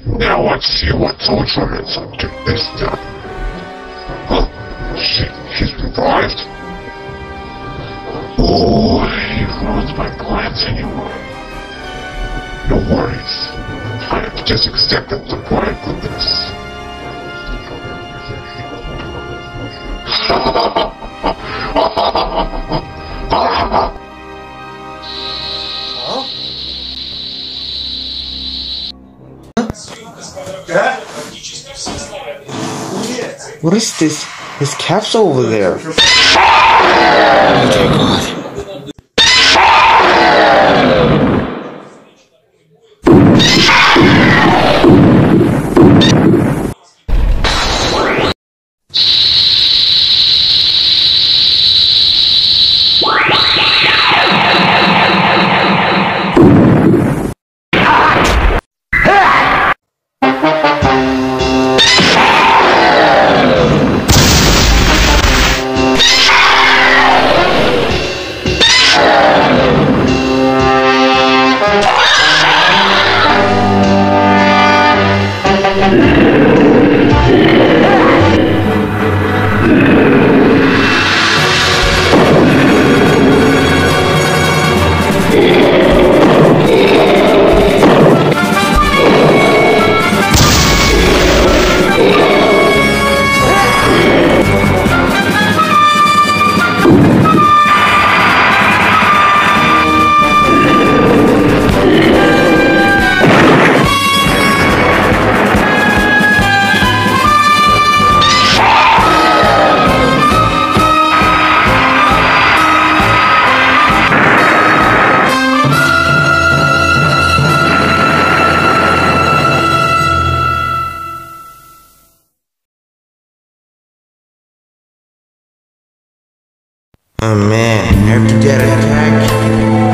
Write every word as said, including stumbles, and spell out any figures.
Now let's see what ultraman's up to this time. Huh? Shit, he's revived? Oh, he ruins my plans anymore. No worries. I have just accepted the bribe with this. What is this? His capsule over there. Oh my god. Oh man, after that attack,